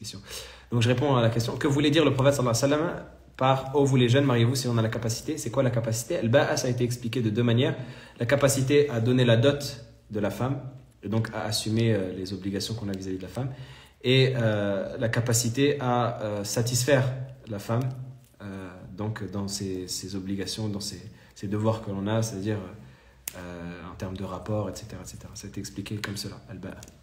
question. Donc je réponds à la question. Que voulait dire le prophète sallallahu alayhi wa sallam par « Oh vous les jeunes, mariez-vous si on a la capacité ». C'est quoi la capacité? Al-ba'a, ça a été expliqué de deux manières. La capacité à donner la dot de la femme, et donc à assumer les obligations qu'on a vis-à-vis de la femme, et la capacité à satisfaire la femme donc dans ses obligations, dans ses devoirs que l'on a, c'est-à-dire en termes de rapport, etc., etc. Ça a été expliqué comme cela, Al-ba'a.